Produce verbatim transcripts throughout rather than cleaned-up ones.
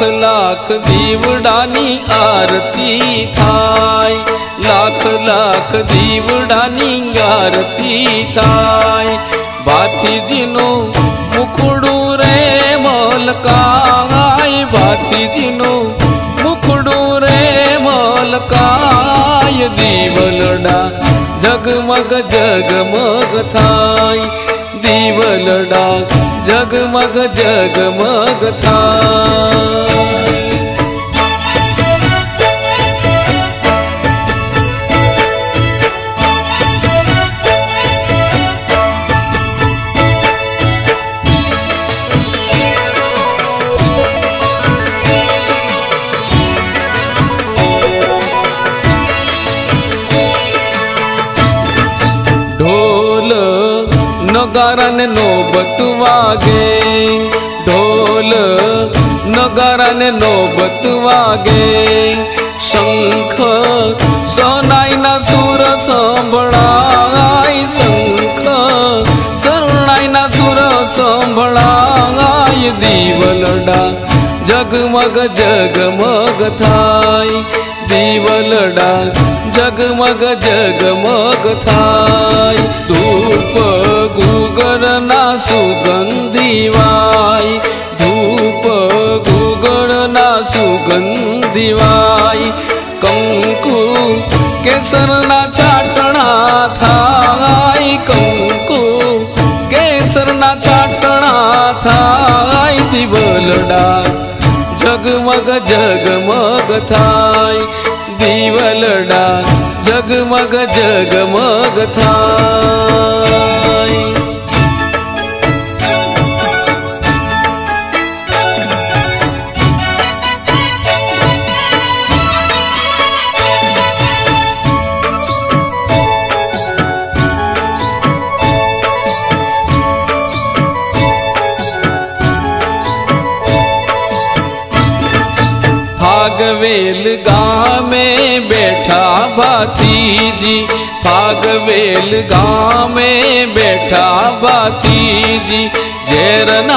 लाख दीवડાની आरती थाय, लाख लाख दीवડાની आरती थाय। भातीजीनु मुखड़ू रे मलकाय, भातीजीनु मुखड़ू रे मलकाय। दीवलडा जगमग जगमग थाय, दीवलडा जगमग जगमग थाय। ढोल नगारा ने नौबत वागे, ढोल नगारा ने नौबत वागे। शंख सोनाई ना सुर संभळाय, शंख शरणाई ना सुर संभळाय। दीवलडा जगमग जगमग थाय, दीवलडा जगमग जगमग थाय। धूप गुगरना सुगंधीवाय, धूप गुगरना सुगंधीवाय। कंकु केसरना चाटणा थाय, कंकु केसरना चाटणा थाय। दीवलडा जगमग जगमग थाय, दीवलडा जगमग जगमग थाय। फागवेल गाँव में बैठा भातीजी, फागवेल गाँव में बैठा भातीजी। झेरना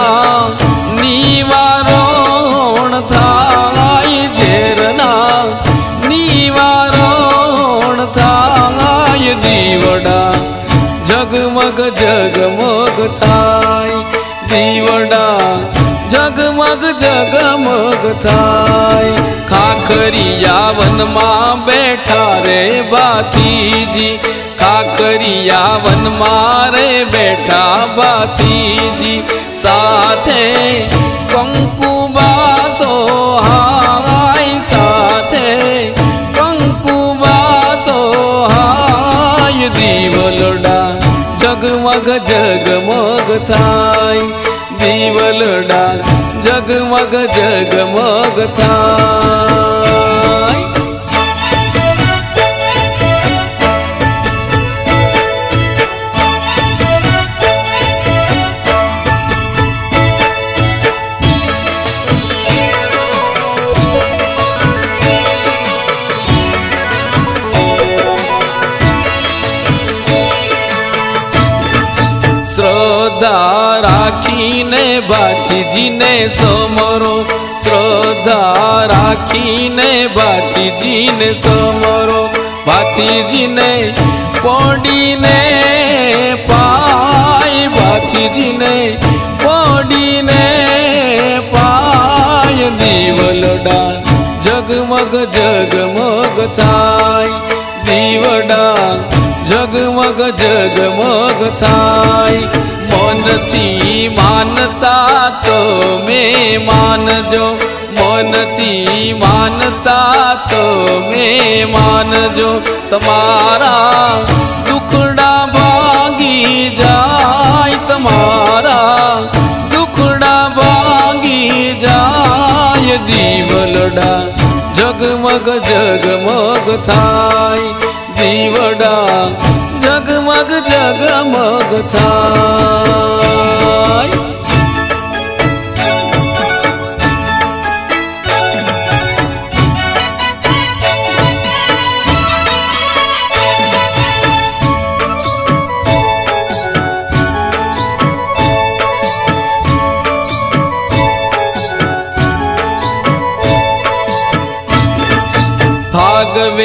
निवारण थाय, झेरना निवारण थाय। दीवड़ा जगमग जगमग थाय, दीवड़ा जगमग जगमग थाय। खाखरिया वन मां बैठा रे भातीजी, खाखरिया वन मारे बैठा भातीजी। साथे कंकु बासो हाय, साथे कंकु बासो हाय। दीवलडा जगमग जगमग थाय, दीवलडा जगमग जगमग थाय। श्रद्धा राखीने भातीजी ने समरो, श्रद्धा राखीने भातीजी ने समरो। भातीजी ने पौड़ी ने पाय, भातीजी ने पौड़ी ने पाय। दीवलडा जगमग जगमग थाय, दीवड़ा जगमग जगमग थाय। मनथी मानता तो में मानजो, मनथी मानता तो में मानजो। तमारा दुखड़ा भागी जाय, तमारा दुखड़ा भागी जाय। दीवलडा जगमग जगमग थाय, दीवड़ा जगमग जगमग थाय।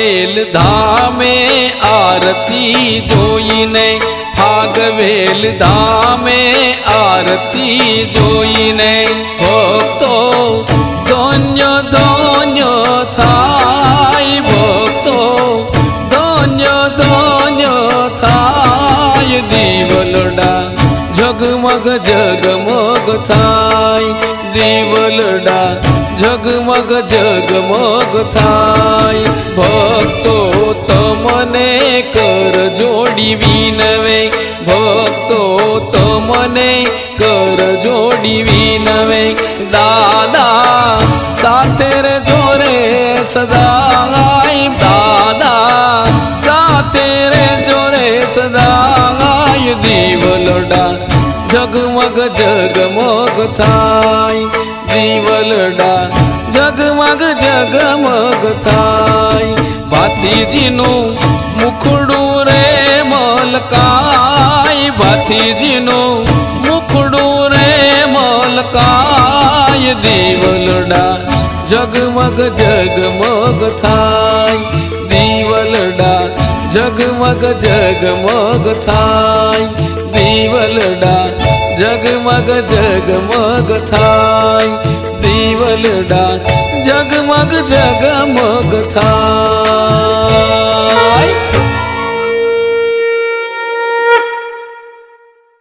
ભાગવેલ ધામે આરતી જોઈને, ભાગવેલ ધામે આરતી જોઈને ભક્તો ધન્ય ધન્ય થાય, ભક્તો ધન્ય ધન્ય થાય, દીવલડા જગમગ જગમગ થાય, દીવલડા જગમગ જગમગ થાય। ભક્તો તમને કર જોડી વિનવે, ભક્તો તમને કર જોડી વિનવે, દાદા સાથે રે જોરે સદાય, દાદા સાથે રે જોરે સદાય, દીવલડા જગમગ જગમગ થાય, દીવલડા જગમગ જગમગ થાય। ભાતીજીનું મુખડું રે મલકાય, ભાતીજીનું મુખડું રે મલકાય, દીવલડા જગમગ જગમગ થાય, દીવલડા જગમગ જગમગ થાય, દીવલડા જગમગ જગમગ થાય, દીવલડા જગમગ જગમગ થાય।